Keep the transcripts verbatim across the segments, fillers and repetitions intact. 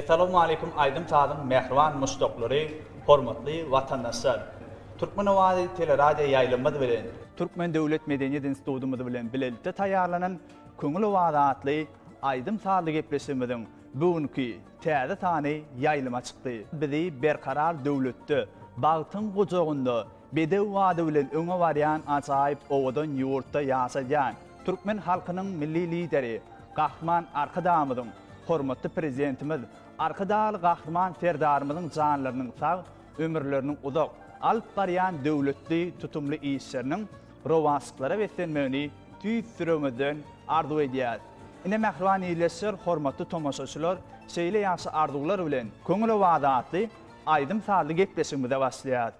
Assalamu alaikum aydın tadım mehriban mustaqlary, hormatly watandaşlar. Türkmen Awady teleradyo yayılmady bilen Türkmen Döwlet Medeniyet Institutymyz bilen birlikde taýýarlanan köňül wadatly aydın taýdy gepleşmeden bugünkü täze tany yayılıma çykdy. Bizi berkarar döwletde bagtyň gojagynda bedew wada bilen öňe barýan ajaýyp owadan ýurtda ýaşaýan Türkmen halkynyň milli lideri Gahman Arkadamyzyň hormatly prezidentimiz Arkadaly Gahman Ferdarymyzyň janlarynyň sag ömürleriniň uzak alyp barýan döwletli tutumly işleriniň rowanslyklary beslenmegini tüýüp süremeden arzu edýär. Ine mehriban ýerleşler, hormatly tomaşaçylar, şeýle ýaşy arzuwlar bilen köňül wadatly aydym saly gepleşigimize başlaýar.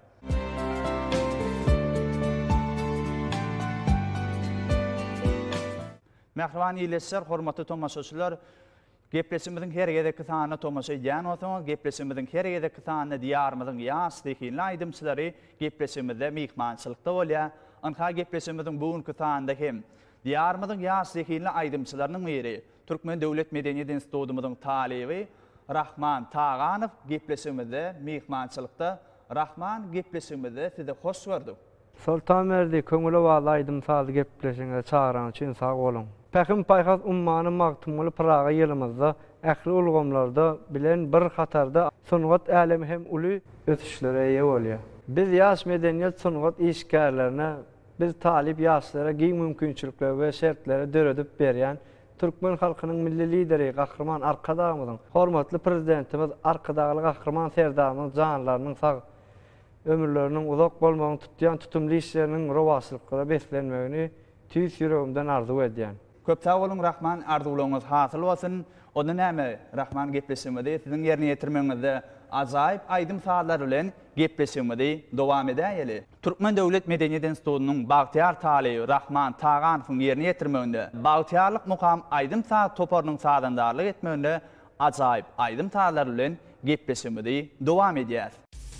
Mehriban ýerleşler, hormatly tomaşaçylar, gepleşigimiziň her gedeki sanyna tomaşa edýän bolsaňyz, gepleşigimiziň her gedeki sanyna diýarymyzyň ýaşly aýdymçylary gepleşigimizde mehmançylykda bolýar. Anha gepleşigimiziň bugünkü sanyna hem diýarymyzyň ýaşly aýdymçylarynyň biri Türkmen Döwlet Medeniyet Institutymyzyň talibi Rahman Tağanow gepleşigimizde mehmançylykda. Rahman, gepleşigimizde size hoş gördük. Sultan merdi köňüle wada aýdymçyly gepleşiňe çağıran üçin sag bolun. Päkim paýhas ummanyň magtymly Praga ýylymyzda ähli ulgamlarda bilen bir hatarda sungat älemi hem uly ötüşlere ýa bolýar. Biz ýaş medeniýet sungat işgärlerine, biz talip ýaşlara giň mümkinçilikler we şertlere döredip berýän Türkmen halkynyň milli lideri Gahman Arkadamyzyň hormatly prezidentimiz Arkadaly Gahman Ferdarymyň janlarynyň sag ömürleriniň uzak bolmagyny tutýan tutumly işleriniň rowanslyklary beslenmegini tüýüp ýüregimden arzu edýän. Köp sag bolun Rahman, arzuwlaryňyz hasyl bolsun. Onda näme Rahman gepleşigimizde siziň ýerine ýetirmeginde ajaýyp aýdym saatlar bilen gepleşigimizde dowam edäýeli. Türkmen Döwlet Medeniyet Institutunyň bagtyar talyby Rahman Tağanowyň ýerine ýetirmeginde bagtyarlyk mukam aýdym saat toparynyň sadandarlyk etmeginde ajaýyp aýdym saatlar bilen gepleşigimizde dowam edýär.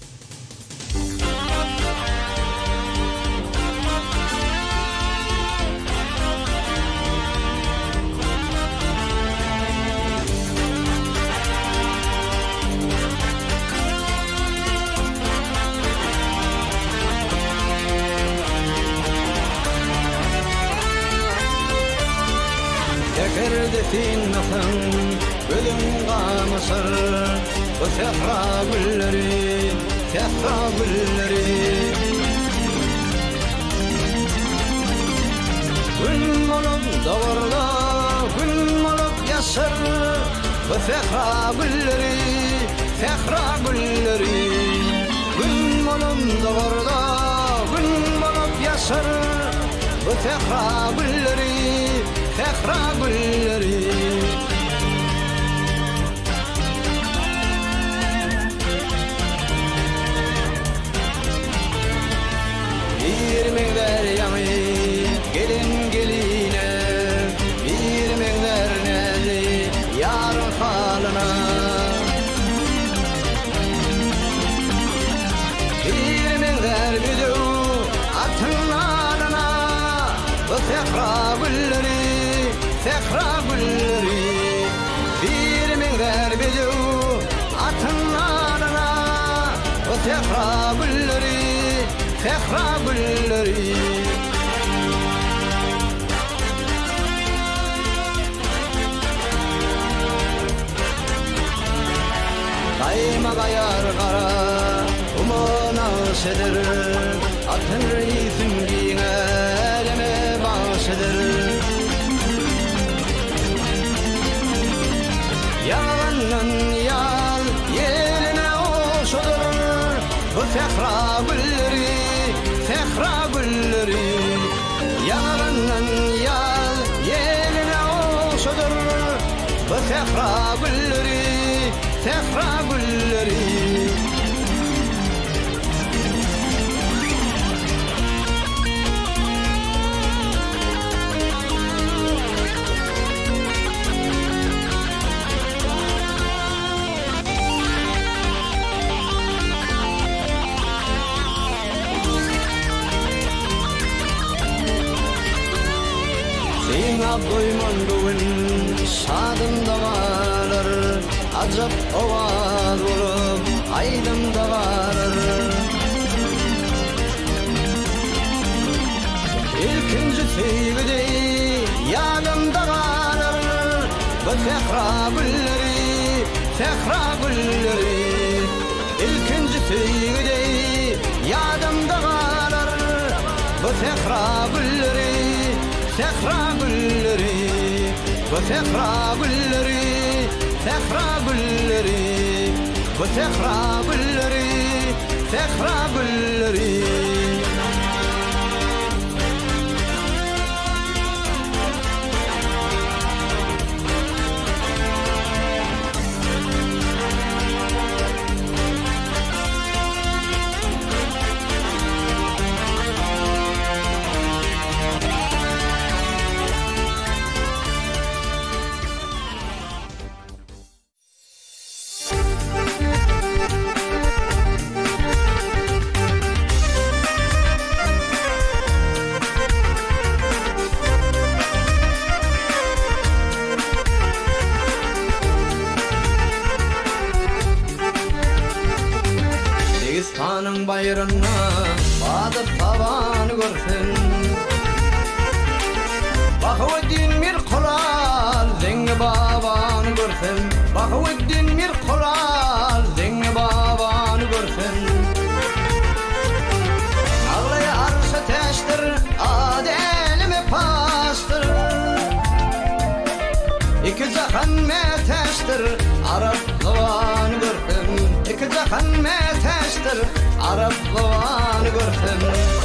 Fin nafan ölüm qamasar o sehra gülleri sehra gülleri gün olup davarda gün olup yaşar o sehra gülleri sehra gülleri gün olup davarda gün olup yaşar o sehra gülleri sehra gülleri bir mengder yanı gelin geline bir mengder nezi yarın halına bir mengder büdü atın alına o sehra gülleri sehra gülleri bir mengder büdü atın alına o sehra gülleri sehra gülleri Dayma gayar kara umana sedir atın reisin giğeleme bağışıdır Yalanın yal yeline oşudur bu sehra gülleri sehra gülleri Yalanın yal yeline oşudur bu sehra gülleri sehra gülleri Doyman bugün şadım dağlar acap ovaz vurup aydımda varır. İlkinci sevgide yanımda varır. Bu fehra gülleri, fehra gülleri. İlkinci sevgide yanımda varır. Bu fehra gülleri, fehra gülleri. Bu fehra gülleri, fehra gülleri. Bu fehra gülleri, fehra gülleri. Registanın bayrağına badır tavan görsün. Bakıveddin bir kulal zengi babanı görsün. Bakıveddin bir kulal zengi babanı görsün. Ağlaya arsa teştir adelimi pastır. İki cahan meteştir Arap zavanı görsün. İki cahan meteştir Arap zavanı görsün.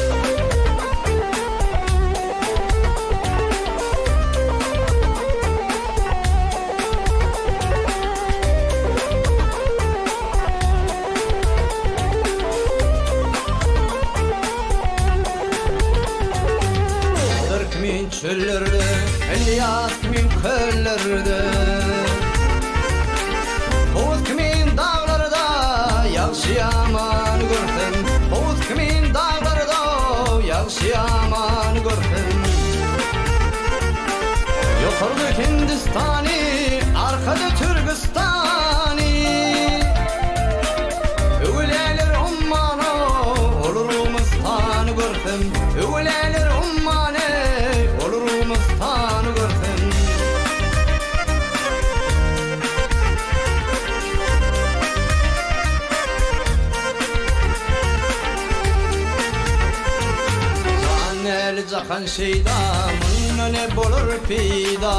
Adır kimin çöllerde, Elyas kimin köllerde. Oğuz kimin dağlarda, yağış yaman görsün. Oğuz kimin dağlarda, yağış yaman görsün. Yukarıda Hindistani, arkada Türkistani. Övüleler ummanı, olurumuzdan görsün. Övüleler ummanı, olurumuzdan görsün. Zaneli cahan şeyda, bununla ne bolur peyda.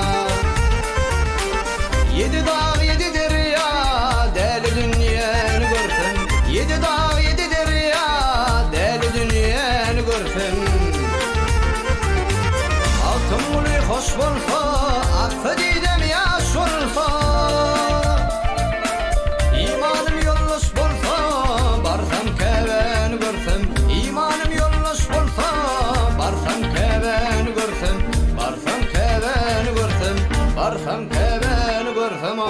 Yedi dağ yedi derya, deli dünyanı görsün. Yedi dağ yedi derya, deli dünyanı görsün. Altın mulu hoş bolsa, aksa didem yaş olsa. İmanım yolluş bolsa, barsam keven görsün. İmanım yolluş bolsa, barsam keven görsün. Barsam keven görsün, barsam keven görsün.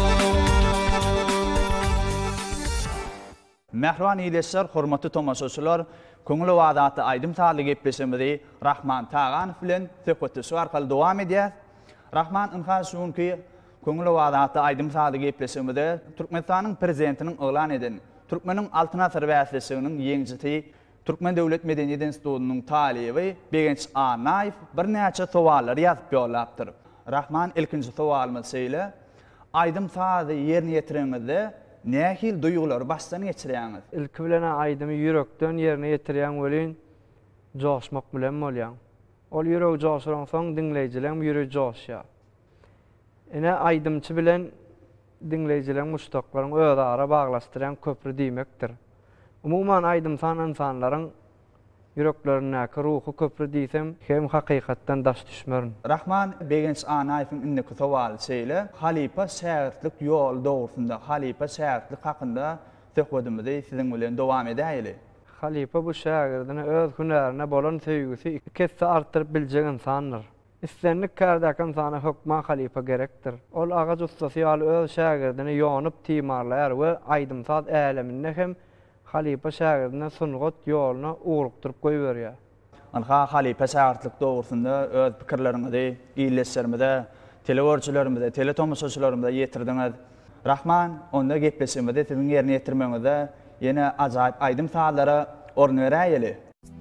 Mehriban iyileşler, hormatly tomaşaçylar, köňül wadaty aýdym taýly gepleşmedi Rahman Tağanov bilen söhbetdeşik arkaly dowam edýär. Rahman ynhaşuňky köňül wadaty aýdym taýly gepleşmedi Türkmenistanyň prezidentiniň elan eden Türkmeniň altyn asyr bäsleşiginiň ýeňjiti Türkmen Döwlet Medeniýet Institutunyň taýlyby Begenç Anaýew bir näçe sowallar ýazyp ýollapdyr. Rahman ilkinji sowalymyz şeýle: aýdym taýly ýerine ýetireňizde nähil duýgular başdan geçirýäňiz? İlki bilen aýdymy ýürekden ýerine ýetirýän welin joşmak bilen bolýan. Ol ýürek joşuran soň dinleýijileň ýüregi joşýar. Ene aýdymçy bilen dinleýijileň muştaklaryň özara baglaşdyrýan köprü diýmekdir. Umuman aýdymsan insanlaryň yüreklerindäki ruhu köprü diýsem hem hakykatdan daş düşmerin. Rahman Begenç Anaýewiň indiki sowal şeýle: halipa şähertlik ýol dogrusynda, halipa şähertlik hakynda söhbetimizi siziň bilen dowam edäýili. Halipa bu şäherdiň öz hünärine bolan söýgüsi ikisi artyryp biljek insanlar. İstenlik kärdäki insana hökma halipa gerekdir. Ol agaç ustasy ýaly öz şägerdini ýonyp timarlar we aýdymsaz äleminde hem halipa şägerdine sungat ýoluna ugrukdyryp goýberýär. Anha halipa şähertlik dogrusynda öz pikirlerinizi, iýleşlerimize, teleworçylarymyza, teletomuşaçylarymyza ýetirdiňiz. Rahman, onda gepleşmede sizin yerine getirmenize yine acayip aydın sağlara ornu vereyeli.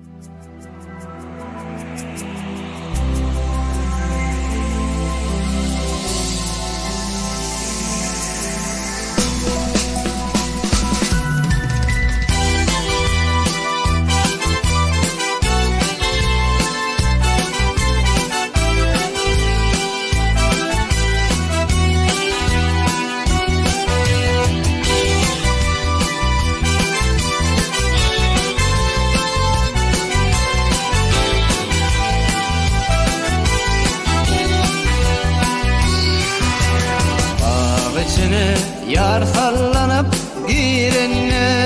Yar sallanıp girenne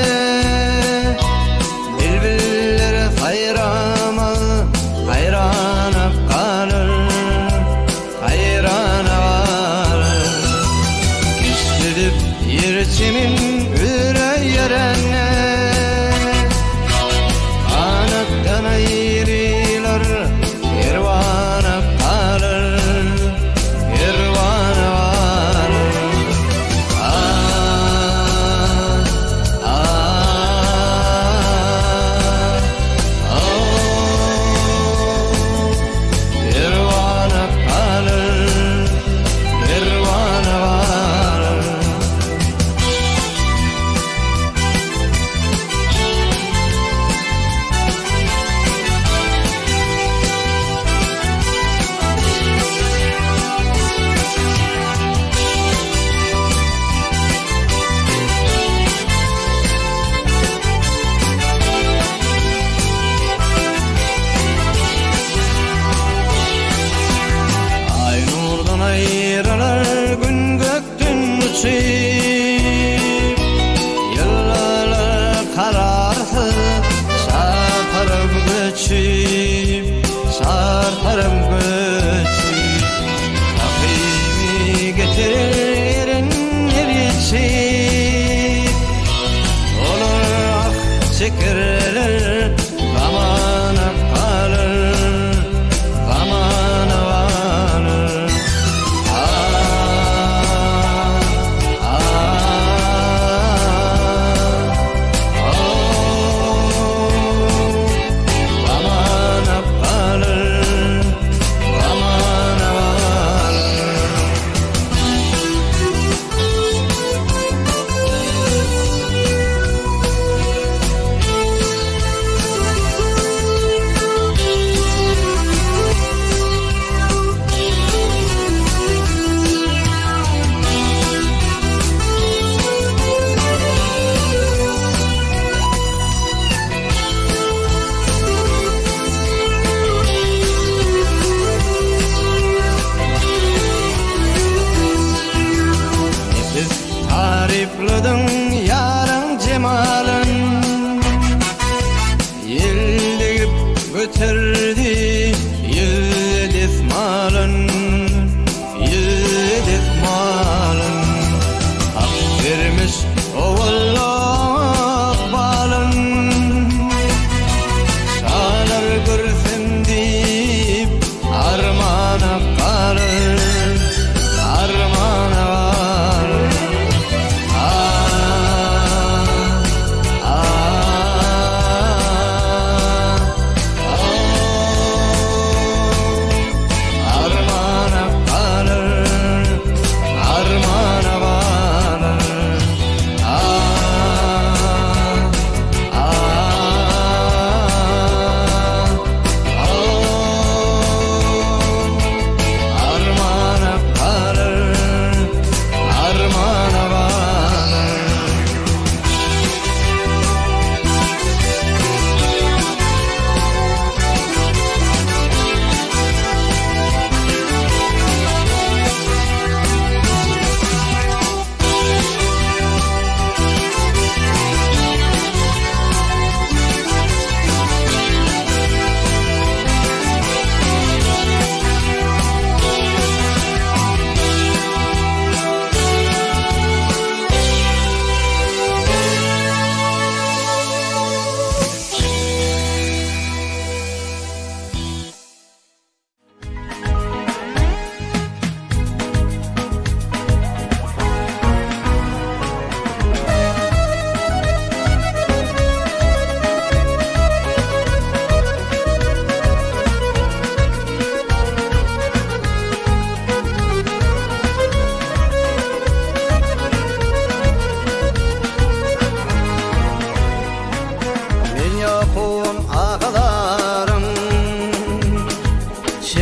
Bilbiller hayrama hayrana kalır hayrana varır Küstürüp yirtimin üre yerenne Anaktan ayrılar yervana kalır yervana varır Yıllar kararsız sarparım göçüp sarparım göçüp Takvimi getirin erişip Olur ah çekirler zamana kalır zamana varır Tarifledin yarın cemalın Yıldırıp götürdü yıldız malın Yıldız malın Hak vermiş ovallah balın Sağlar görsem deyip armana kalır Armana varır Armana varır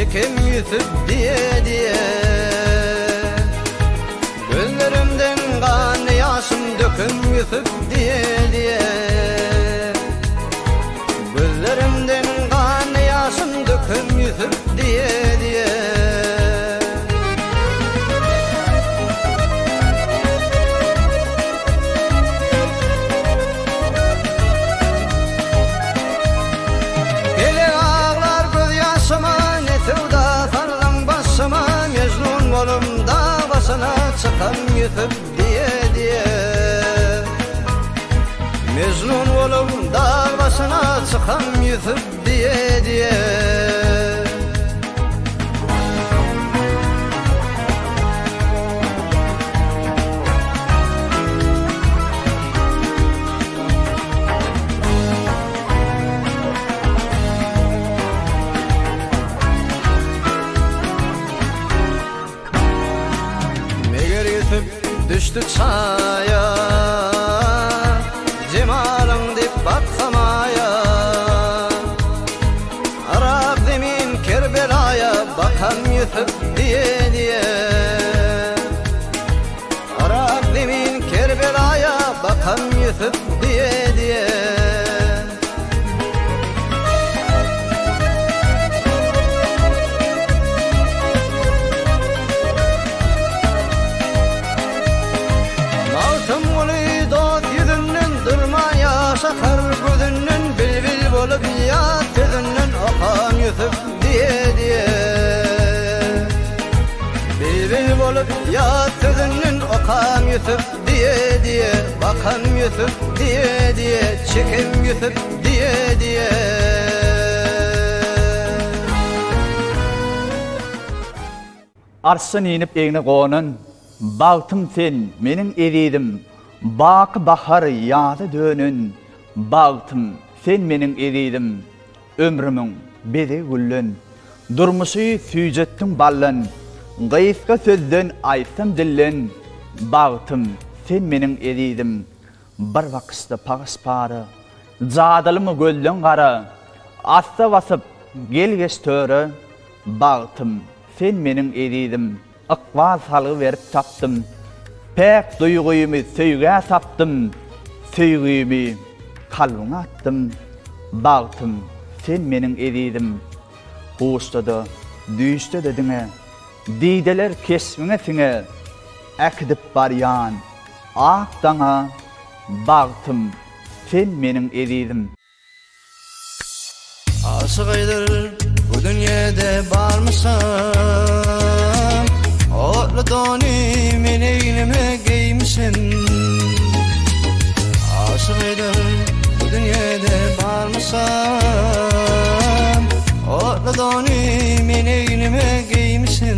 çekim yüzüp diye diye. Gözlerimden kan yaşım döküm yüzüp diye diye. Gözlerimden kan yaşım döküm yüzüp diye diye. Çıkam yüzüp diye diye. Mecnun olup dağ başına çıkam yüzüp diye diye. Düştü çaya, cemalın dip baksamaya. Arap demin Kerbela'ya bakam yüzüp diye diye. Arap demin Kerbela'ya bakam yüzüp diye diye. Şakar gözünden bilbil bolup yat gözünden okan yüzüp diye diye. Bilbil bolup yat gözünden okan yüzüp diye diye. Bakan yüzüp diye diye. Çekim yüzüp diye diye. Arsın inip eğne qoğunun, bağtım sen menin eridim. Bak bahar yadı dönün, bağtım sen menin eridim. Ömrümün bedi güllün, durmuşu süyjettin ballın. Gıyıska sözden aysam dillin, bağtım sen menin eridim. Bir vakısta pağız parı, cadalımı göllün qara. Assa vasıp gel geç törü, bağtım sen menin eridim. Iqbal salı verip taptım. Pek duyguyumu söýge saptım, söýgümi kalbına attım. Bağtım sen menin eridim. Huştada, düýüşde dediňe, diýdeler kesmiňe siňe. Äkidip barýan, ak daňa, bağtım sen menin eridim. Aşygydyr bu dünýede barmysam, otly dony meni eýneme geymişsin. Aşygydyr bu dünýede barmysam, otly dony meni eýneme geymişsin.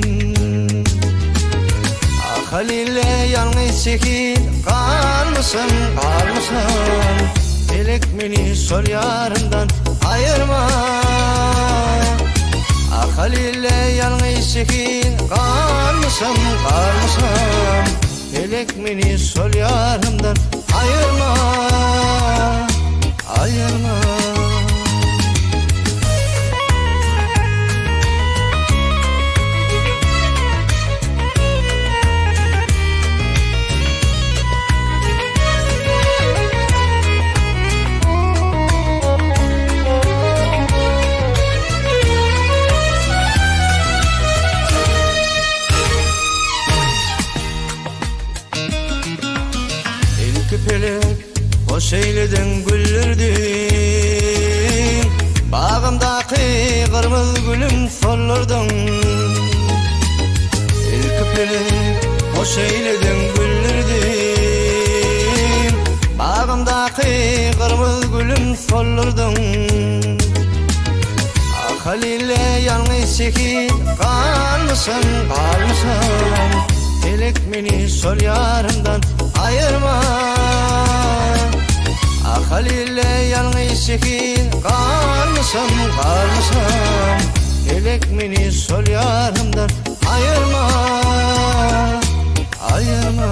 Ah halille ýalňyz çekip kalmysam, kalmysam, elek meni sol ýarymdan ayırma. Ah halille ýalňyz çekip kalmysam, kalmysam, elek meni sol ýarymdan ayırma, ayırma. Hoş eyledin güllürdün, bağımdaki kırmızı gülüm solurdun. İlk öpelek hoş eyledin güllürdün, bağımdaki kırmızı gülüm solurdun. Ah halille ýalňyz çekip kalmysam, kalmysam, elek meni sol ýarymdan ayırma. Ah halille ýalňyz çekip kalmysam, kalmysam, elek meni sol ýarymdan ayırma, ayırma.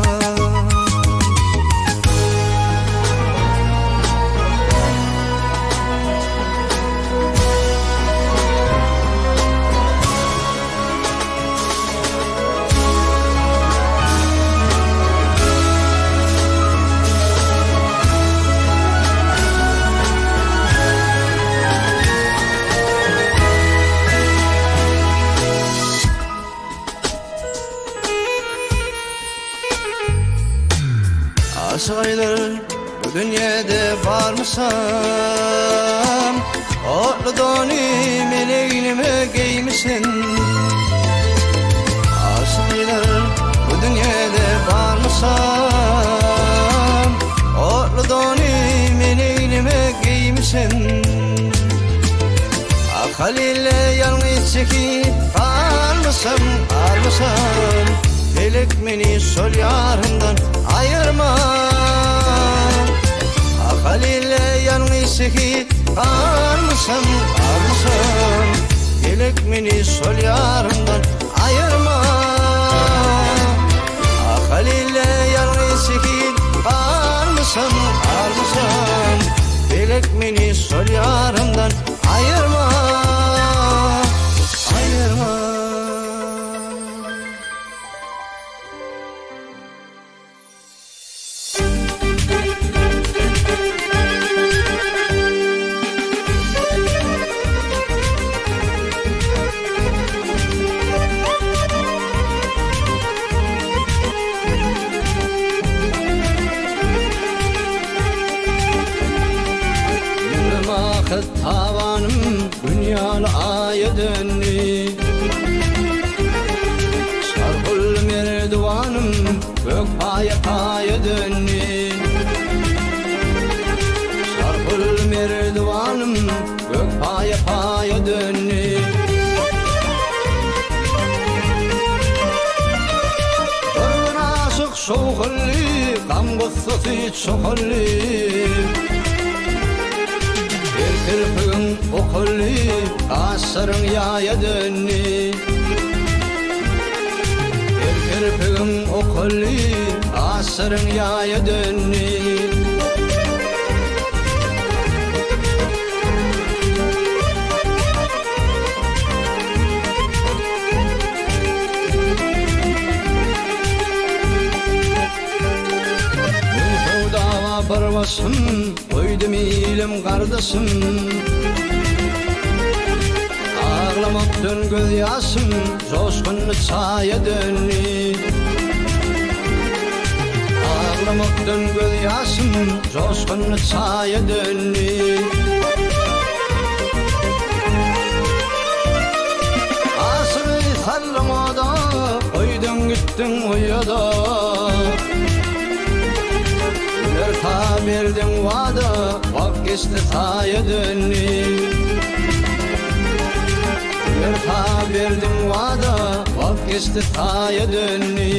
barmısam Otlu doni meleğinime giymişsin Aşıklar bu dünyada barmısam Otlu doni meleğinime giymişsin Halil'le yalnız çekip almasam, almasam Felek beni sol yarımdan ayırma Halil'le yalnız çekip almasam, almasam Felek beni sol yarımdan ayırma Halil'le yalnız çekip almasam, almasam Felek beni sol yarımdan ayırma ayırma tavanım dünyalı aya dönni Sarhul merdivanım gök paya paya dönni Sarhul merdivanım gök paya paya dönni Dörün aşık soğulli gam gıssısı çoğulli Kirpin okulli asırın yaya dönni Kirpin okulli asırın yaya dönni Barvasım, koydum ilim kardeşim Ağlamaktan göz yaşım, coşkunlu çaya dönni Ağlamaktan göz yaşım, coşkunlu çaya dönni Asını sallamada, koydun gittin uyada Ta verdim vada, vak geçti taya dönni Ta verdim vada, vak geçti taya dönni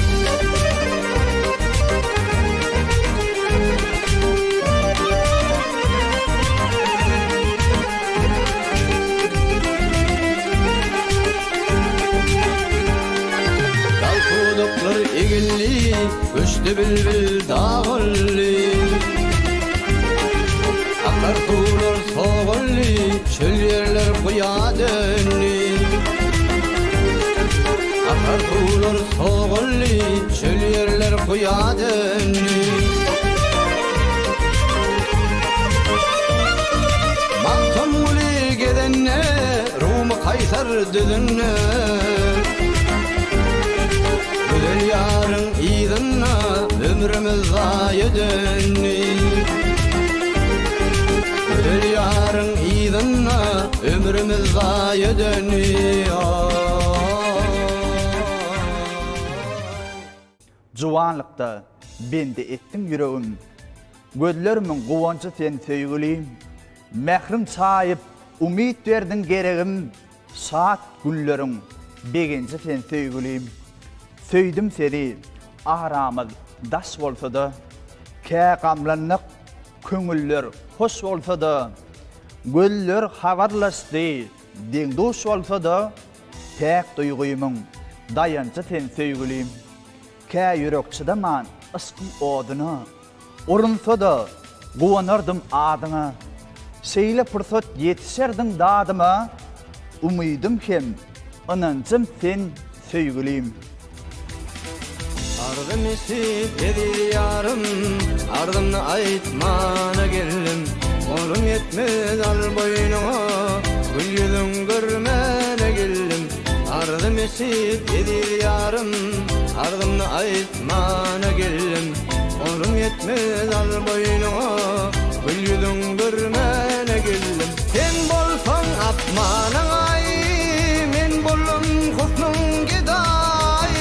Dal kuduklar egilli, üstü bülbül dağılli Akar tuğlar soğulli, çöl yerler kuya dönni Akar tuğlar soğulli, çöl yerler kuya dönni Maltumuli gedenne, Rum'u kaytar düdünne Güzel yarın idinna, ömrümüz zaya dönni Güzel yarın idinna, ömrümüz zaya dönni Juwanlykda bende ettim yüreğim Gözlerimin guvancı sen söýgüliyim Mehrim çayıp umit verdin geregim Saat günlerin begenci sen söýgüliyim Söýdim seni aramaz daş bolsa da Kä gamlanlyk köňüller hoş bolsa da Göller habarlaşdy deňdoş bolsa da Täk duýgymyň dayançy sen söýgüliyim Kä ýürek çydaman yskyň oduny Orunsa da guwanardım adyňa Şeýle pursat ýetişerdiň dadyma Umydym hem ynançym sen söýgüliyim Ardım esip dedi yarım Ardımını aytmana geldim Olum yetmez al boynuma Gül yüzün görmene geldim Ardım esip dedi yarım Ardımını aytmana geldim Olum yetmez al boynuma Gül yüzün gülýüdüň görmene geldim. Sen bolsaň atmanyň ay, men bollum husnuň giday.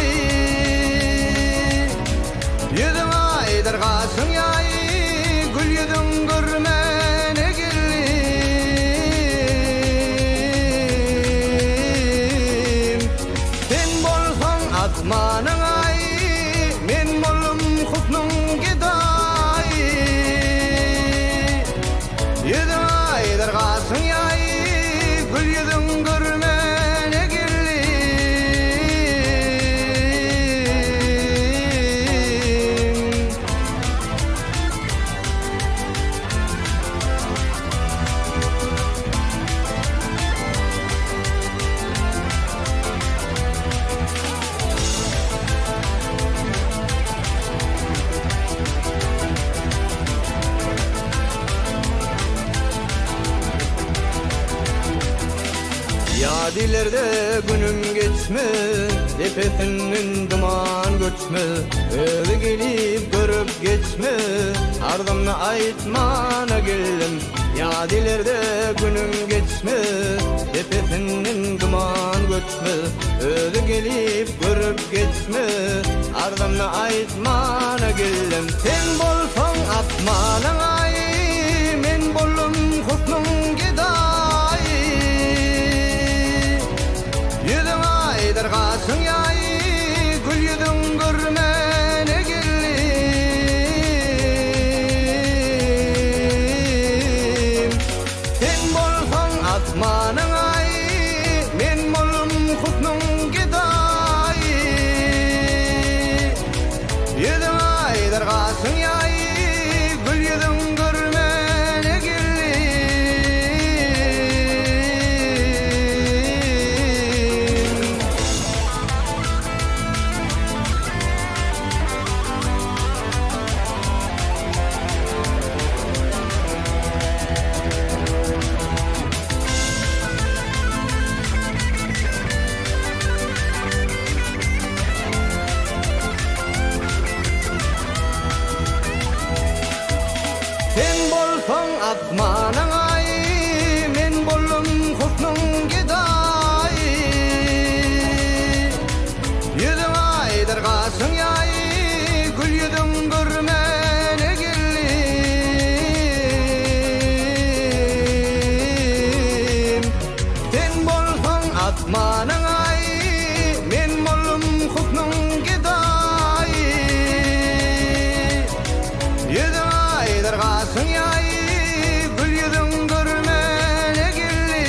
Ýüzüň aýdyrgasyň ýay, gülýüdüň görmene geldim. Sen bolsaň atmanyň ay, men bollum husnuň giday. Ýüzüň aýdyrgasyň ýay, gülýüdüň görmene geldim. Yadilerde günüm geçme, tepesinden duman göçme. Öyle gelip görüp geçme, ardımda aytmana geldim. Yadilerde günüm geçme, tepesinden duman göçme. Öyle gelip görüp geçme, ardımda aytmana geldim. Sen bolsaň atmanyň ay, men bollum husnuň giday. Ýüzüň aýdyrgasyň ýay, gülýüdüň görmene geldim. Sen bolsaň atmanyň ay, men bollum husnuň giday. Ýüzüň aýdyrgasyň ýay, gülýüdüň görmene geldim. Sen bolsaň atmanyň ay, men bollum husnuň giday. Ýüzüň aýdyrgasyň ýay, gülýüdüň görmene geldim. Sen bolsaň atmanyň ay, men bollum husnuň giday. Ýüzüň aýdyrgasyň ýay, gülýüdüň görmene geldim.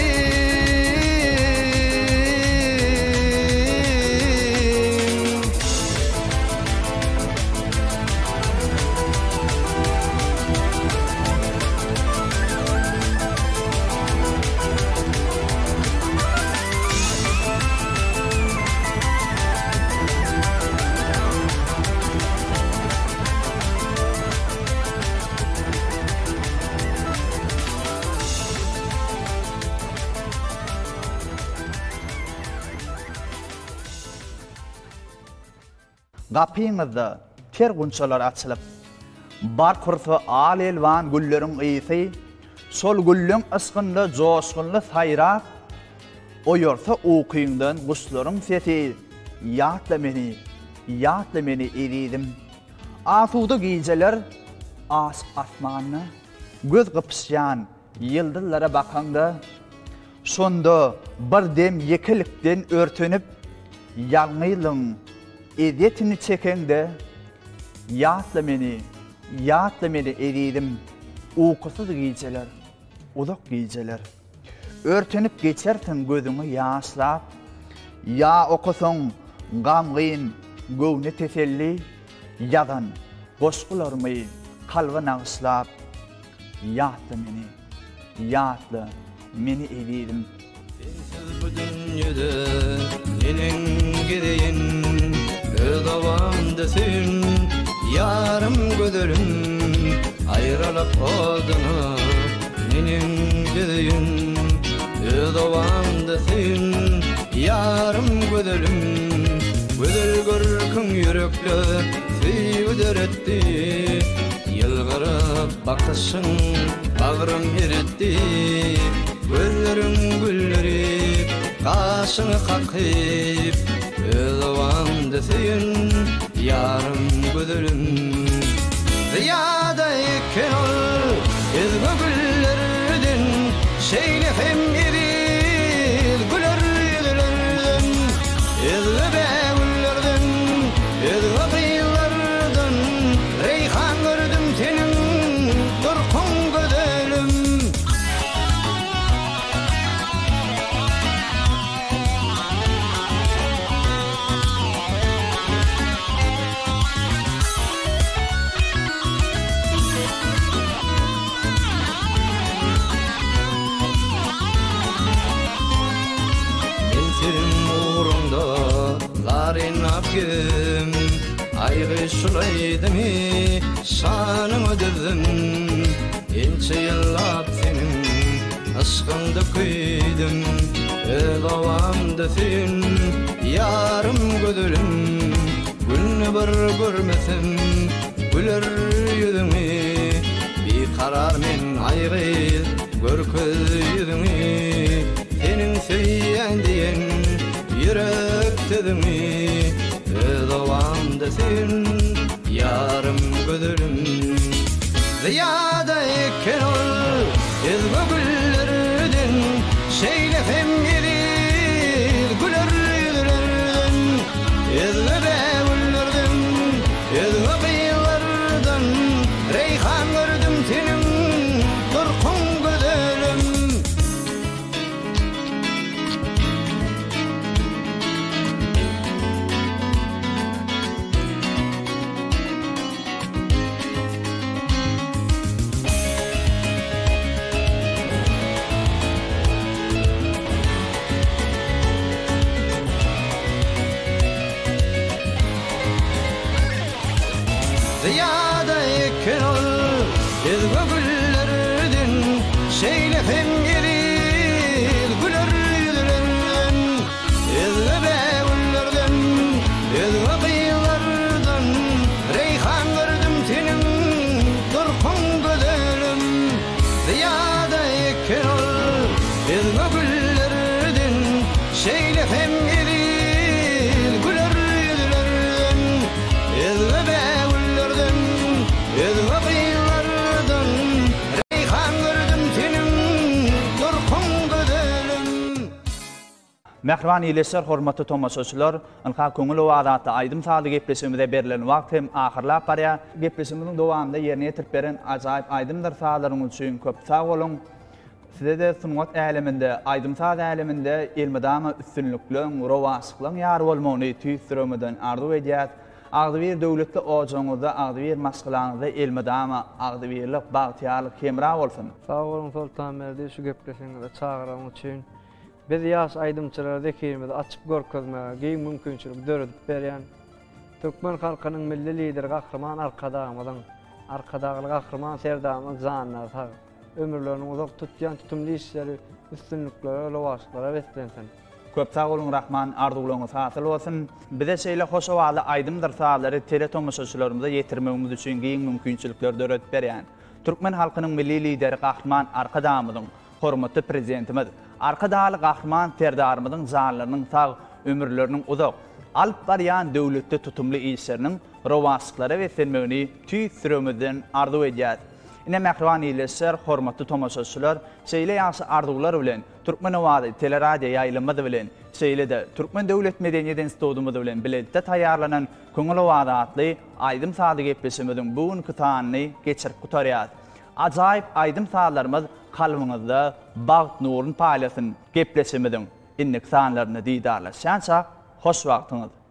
Gapyňyzda ter gunçalar açylyp, bar kursa al elwan gülleriň ýysy, sol güllüň ysgynda joşgunly saýrap, oýorsa ukyňdan guşlaryň sesi, ýatla meni, ýatla meni eridim. Asuda gijeler as asmanyna, göz gıpysýan ýyldızlara bakanda, şonda bir dem yekilikden örtünip, ýalňylyň edetini çekende, ýatla meni, ýatla meni eridim. Ukusuz gijeler, uzak gijeler. Örtünüp geçersin gözüňi ýaşlap, ýa okusoň gamgyn göwne teselli, ýadan goşgularmy kalba nagyslap, ýatla meni, ýatla meni eridim. Sensiz bu dünýede nenen gideýin, öz awamdasyn, ýarym gödelim, aýralyp oduny, nenen gideýin, öz awamdasyn, ýarym gödelim, gödel görküň ýürekle süýüderetdi, ýylgyryp bakışyň Bağrım eritdi gözlerim güllerip kaşını kakıp Ölvandı suyun yarım gözlerim Ziyada iken ol ezgi güllerden Şeyli hem eril güler yüzlerden Ezgi be güllerden ezgi kıyılardan Reyhan gördüm senin durkun gözlerim Apgim ayrı şulaydı mi şanımı dizdim İnce yıllap senin aşkında kıydım El ovamda sen yarım gözlerim Günü bir görmesem güler yüzünü Bir karar men ayrı görköz yüzünü Senin söyleyen diyen yürek dedimi Özovamda sen yarım gözlerim Ziyada iken ol ezgi güllerden Şeyle hem eril güler yüzlerden Ezgi be güllerden ezgi kıyılardan Reyhan gördüm senin durkun gözlerim Ziyada iken ol ezgi güllerden Şeyle hem eril güler yüzlerden Ezgi be güllerden ezgi kıyılardan Reyhan gördüm senin durkun gözlerim Ziyada iken ol ezgi güllerden Şeyle hem eril güler yüzlerden Ezgi be Ezgi kıyılardan Reyhan gördüm senin durkun gözlerim Mehriban iyleşler, hormatly tomaşaçylar, ynka köňül wagtda aýdym saly gepleşigimizde berilen wagt hem ahyrlap barýar. Gepleşigimiziň dowamynda ýerine ýetirip beren ajaýyp aýdymdyr salaryňyz üçin köp sag bolun. Size de sungat äleminde, aýdym saz äleminde elmedama üstünlükleň, rowaşlyklaryň ýary bolmagyny tüýsüremeden arzu edýär. Agdyr döwletli ojaňyzda, agdyr maşgylaňyzda elmedama, agdyrlyk, bagtyarlyk hemra bolsun. Sağ olun Sultan Merdi şu gepleşiňizde çağıran üçin. Biz ýaş aýdymçylary ekibimiz açyp görkezmäge giň mümkinçilik döredip berýän. Türkmen halkynyň milli lideri gahrman arkadagymyň, arkadagyly gahrman serdamyň zanyna sag. Ömürlerini uzak tutýan tutumly işleri, üstünlüklere, lowaşlyklara beslensin. Köp sag bolun Rahman, arzuwlaryňyz hasyl bolsun. Bize şeýle hoş owagly aýdymdyr saýlary tele tomaşaçylarymyza ýetirmegimiz üçin giň mümkinçilikler döredip berýän. Türkmen halkynyň milli lideri gahrman arkadagymyň, hormatly prezidentimiz, arkadaly gahrman serdarymyzyň zanlarynyň sag, ömürleriniň uzak, alyp barýan döwletli tutumly işleriniň rowaşlyklary beslenmegini tüýsüremeden arzu edýär. Ine mehriban iyleşler, hormatly tomaşaçylar, şeýle ýaşy arzuwlar bilen Türkmen owady teleradio ýaýlymyzy bilen şeýle de Türkmen Döwlet Medeniýet Institutymyzy bilen birlikde taýýarlanan köňül owady atly aýdym saly gepleşigimiziň bugünkü taýyny geçirip gutarýar. Ajaýyp aýdym salarymyz kalbyňyzda bagt nuruny paýlasyn gepleşigimiziň innik sanlaryny diýdarlaşança hoş wagtyňyz.